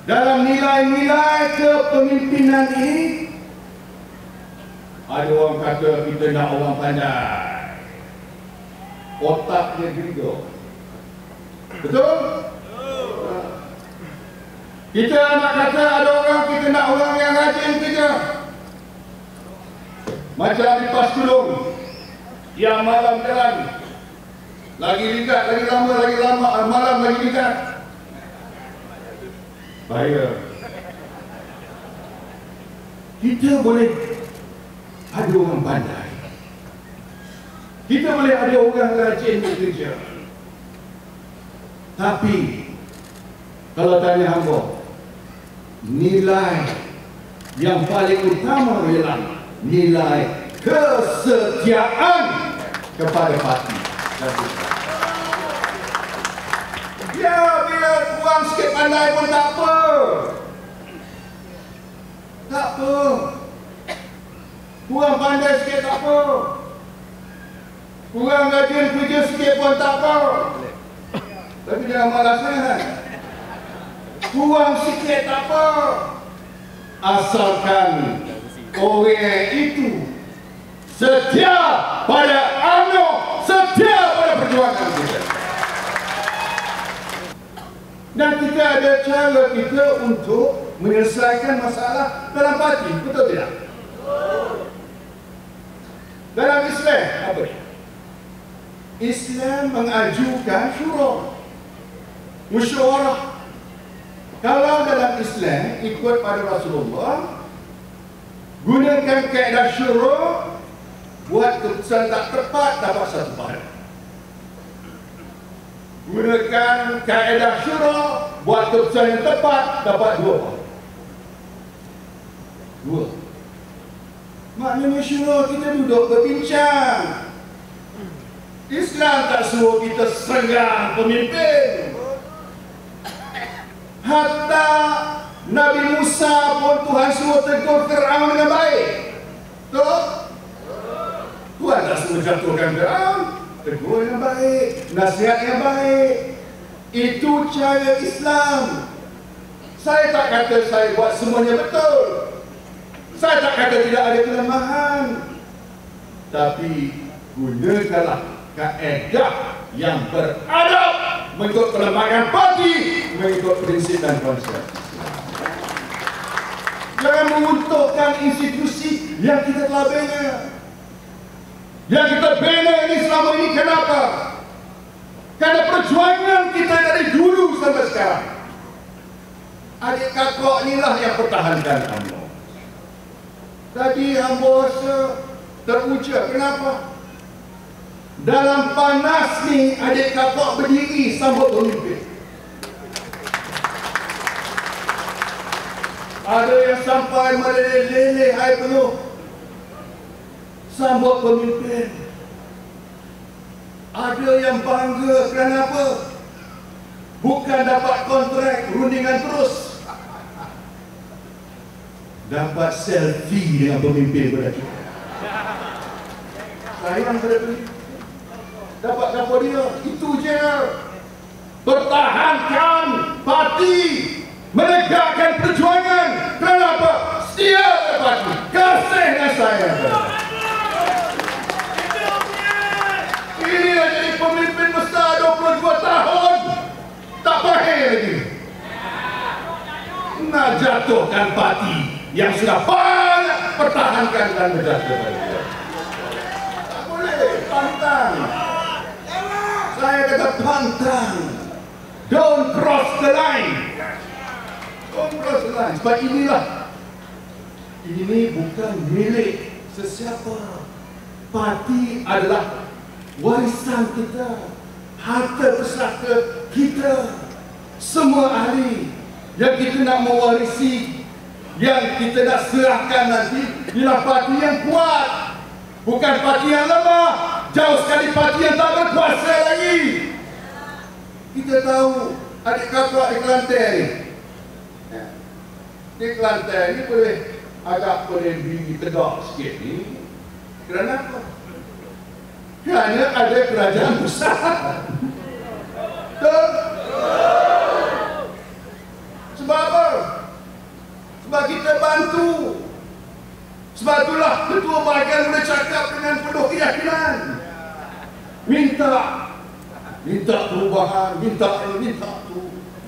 dalam nilai-nilai kepemimpinan ini, ada orang kata kita nak orang pandai, otaknya gila. Betul? Kita nak kata ada orang, kita nak orang yang rajin kerja. Macam di Paskulung, yang malam jalan, lagi ligat, lagi lama, malam lagi ligat. Bahaya. Kita boleh ada orang pandai, kita boleh ada orang rajin bekerja, tapi kalau tanya hamba, nilai yang paling utama ialah nilai kesetiaan kepada parti. Ya, bila kurang sikit pandai pun tak apa. Tak apa. Kurang pandai sikit tak apa. Kurang rajin kerja sikit pun tak apa. Tapi jangan malas sangat. Kurang sikit tak apa. Asalkan orang itu setia pada UMNO, setia pada perjuangan kita. Dan kita ada cara kita untuk menyelesaikan masalah dalam parti, betul tidak? Dalam Islam, apa dia? Islam mengajukan syura, musyawarah. Kalau dalam Islam ikut pada Rasulullah, gunakan kaedah syura, buat keputusan tak tepat dapat satu pahala. Gunakan kaedah syura, buat keputusan yang tepat dapat dua pahala. Dua. Maknanya syura kita duduk berbincang. Islam tak suruh kita serang pemimpin. Hatta Nabi Musa pun Tuhan suruh tegur Fir'aun dengan baik. Betul? Tuhan tak suruh jatuhkan Fir'aun, tegur yang baik, nasihat yang baik. Itu cara Islam. Saya tak kata saya buat semuanya betul. Saya tak kata tidak ada kelemahan. Tapi gunakanlah kaedah yang beradab, mengikut perlembagaan parti, mengikut prinsip dan konsep. Jangan menguntungkan institusi yang kita telah bina. Yang kita bina ini selama ini kenapa? Karena perjuangan kita dari dulu sampai sekarang. Adik kakak inilah yang pertahankan hamba. Tadi hamba rasa teruja. Kenapa? Dalam panas ni adik kakak berdiri sambut pemimpin. Ada yang sampai meleleh-leleh air penuh sambut pemimpin. Ada yang bangga kerana apa? Bukan dapat kontrak rundingan terus, dapat selfie dengan pemimpin berada. Sayang pada pemimpin. Dapat apa dia? Itu je. Pertahankan parti, menegakkan perjuangan. Kenapa? Setia pada parti, kasih dan sayang. Ini dah jadi pemimpin besar 22 tahun, tak pahit lagi. Nak jatuhkan parti yang sudah banyak pertahankan dan menjaga. Tak boleh, pantang. Saya kata pantang. Don't cross the line. Don't cross the line. Sebab inilah, ini bukan milik sesiapa. Parti adalah warisan kita, harta pusaka kita. Semua ahli yang kita nak mewarisi, yang kita nak serahkan nanti, ialah parti yang kuat, bukan parti yang lemah. Jauh sekali parti yang tak berkuasa lagi. Kita tahu adik kakak di Kelantan ni, di Kelantan ni agak boleh berdiri tegak sikit ni. Kerana apa? Kerana ada kerajaan besar. Betul? Sebab apa? Sebab kita bantu. Sebab itulah Ketua Bahagian boleh cakap dengan penuh keyakinan. Minta perubahan, minta ini, minta itu.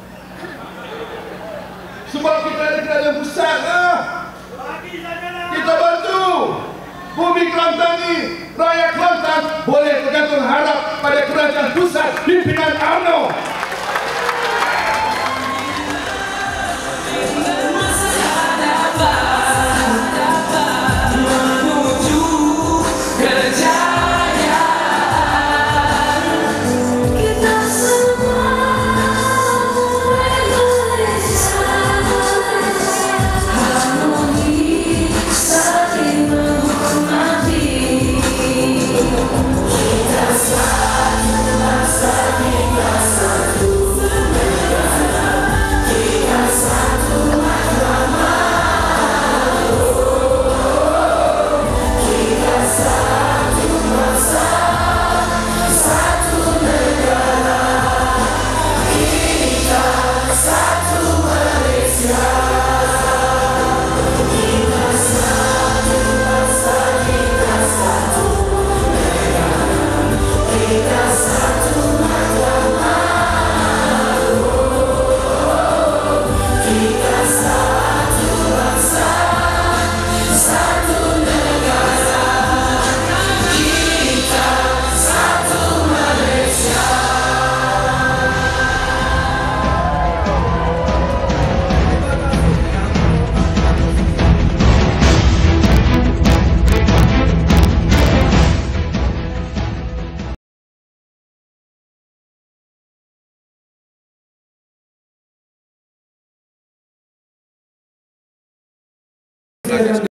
Sebab kita ada kerajaan pusat lah. Kita bantu. Bumi Kelantan ni, rakyat Kelantan boleh bergantung harap pada kerajaan pusat pimpinan UMNO.